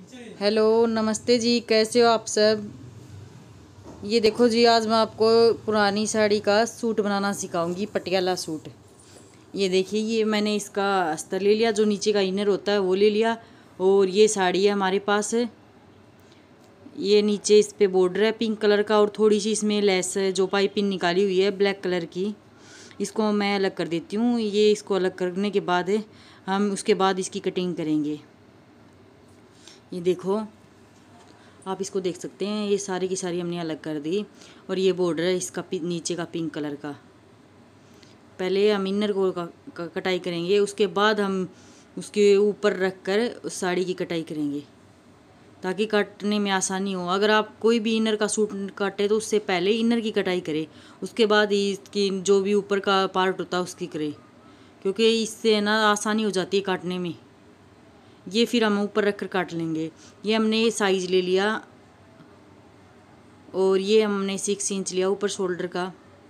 Hello नमस्ते जी, कैसे हो आप सब। ये देखो जी, आज मैं आपको पुरानी साड़ी का सूट बनाना सिखाऊंगी, पटियाला सूट। ये देखिए, ये मैंने इसका अस्तर ले लिया, जो नीचे का इनर होता है वो ले लिया। और ये साड़ी है हमारे पास है। ये नीचे इस पे बॉर्डर है पिंक कलर का, और थोड़ी सी इसमें लेस है जो पाइपिंग निकाली हुई है ब्लैक कलर की। इसको मैं अलग कर देती हूँ। ये इसको अलग करने के बाद हम उसके बाद इसकी कटिंग करेंगे। ये देखो, आप इसको देख सकते हैं, ये सारी की सारी हमने अलग कर दी। और ये बॉर्डर है इसका नीचे का पिंक कलर का। पहले हम इनर को कटाई करेंगे, उसके बाद हम उसके ऊपर रख कर उस साड़ी की कटाई करेंगे, ताकि काटने में आसानी हो। अगर आप कोई भी इनर का सूट काटे तो उससे पहले इनर की कटाई करें, उसके बाद ही इसकी जो भी ऊपर का पार्ट होता है उसकी करें, क्योंकि इससे ना आसानी हो जाती है काटने में। ये फिर हम ऊपर रख कर काट लेंगे। ये हमने साइज़ ले लिया, और ये हमने 6 इंच लिया ऊपर शोल्डर का।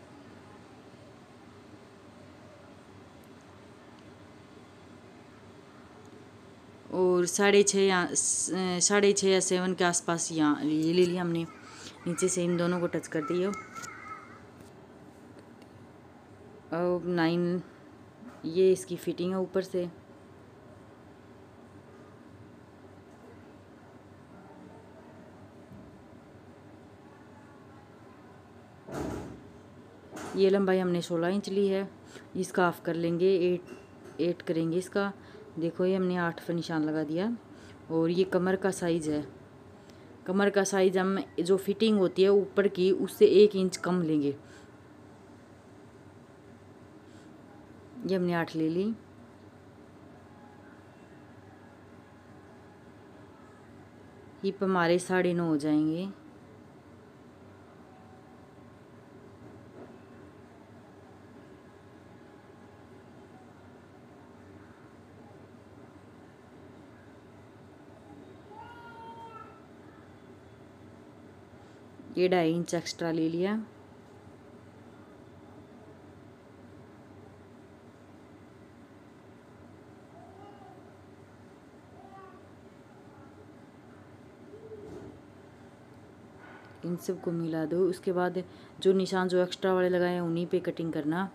और 6.5 या 7 के आसपास यहाँ ये ले लिया हमने। नीचे से इन दोनों को टच कर दिया। अब 9 ये इसकी फिटिंग है ऊपर से। ये लंबाई हमने 16 इंच ली है। इसका ऑफ कर लेंगे, 8 करेंगे इसका। देखो, ये हमने 8 पर निशान लगा दिया। और ये कमर का साइज़ है। कमर का साइज़ हम जो फिटिंग होती है ऊपर की, उससे 1 इंच कम लेंगे। ये हमने 8 ले ली। हिप हमारे 9.5 हो जाएंगे। ये 2.5 इंच एक्स्ट्रा ले लिया। इन सब को मिला दो। उसके बाद जो निशान जो एक्स्ट्रा वाले लगाए हैं उन्हीं पे कटिंग करना।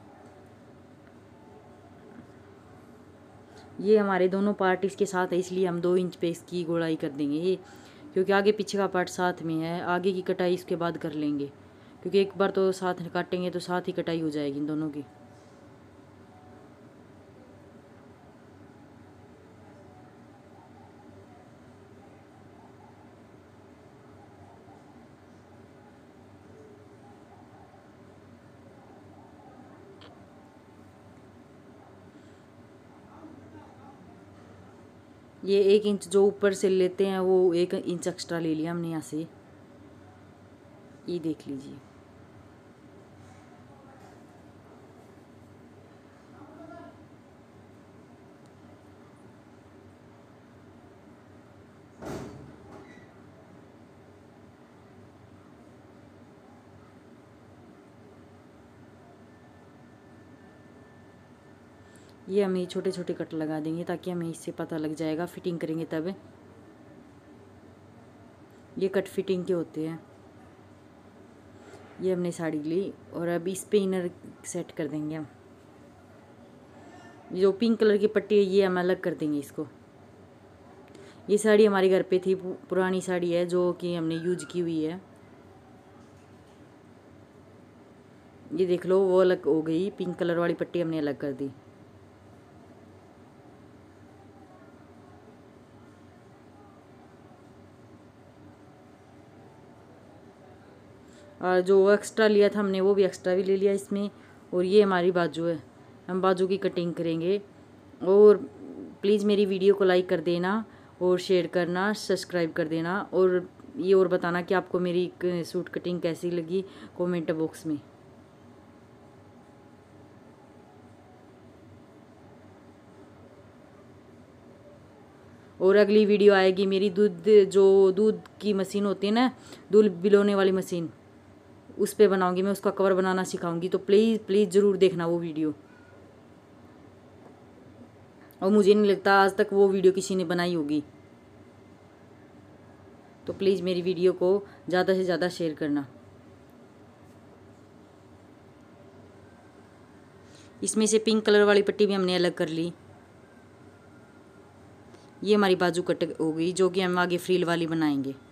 ये हमारे दोनों पार्ट इसके साथ है, इसलिए हम 2 इंच पे इसकी गोलाई कर देंगे। ये क्योंकि आगे पीछे का पार्ट साथ में है, आगे की कटाई इसके बाद कर लेंगे, क्योंकि एक बार तो साथ काटेंगे तो साथ ही कटाई हो जाएगी इन दोनों की। ये 1 इंच जो ऊपर से लेते हैं वो 1 इंच एक्स्ट्रा ले लिया हमने यहाँ से। ये देख लीजिए। ये हम छोटे छोटे कट लगा देंगे, ताकि हमें इससे पता लग जाएगा, फिटिंग करेंगे तब। ये कट फिटिंग के होते हैं। ये हमने साड़ी ली, और अब इस पे इनर सेट कर देंगे हम। जो पिंक कलर की पट्टी है ये हम अलग कर देंगे इसको। ये साड़ी हमारे घर पे थी, पुरानी साड़ी है जो कि हमने यूज की हुई है। ये देख लो, वो अलग हो गई, पिंक कलर वाली पट्टी हमने अलग कर दी। और जो एक्स्ट्रा लिया था हमने वो भी एक्स्ट्रा भी ले लिया इसमें। और ये हमारी बाजू है, हम बाजू की कटिंग करेंगे। और प्लीज़ मेरी वीडियो को लाइक कर देना, और शेयर करना, सब्सक्राइब कर देना, और ये और बताना कि आपको मेरी सूट कटिंग कैसी लगी कमेंट बॉक्स में। और अगली वीडियो आएगी मेरी दूध की मशीन होती है ना, दूध बिलोने वाली मशीन, उस पे बनाऊंगी मैं, उसका कवर बनाना सिखाऊंगी। तो प्लीज़ प्लीज़ ज़रूर देखना वो वीडियो। और मुझे नहीं लगता आज तक वो वीडियो किसी ने बनाई होगी। तो प्लीज़ मेरी वीडियो को ज़्यादा से ज़्यादा शेयर करना। इसमें से पिंक कलर वाली पट्टी भी हमने अलग कर ली। ये हमारी बाजू कट हो गई, जो कि हम आगे फ्रिल वाली बनाएंगे।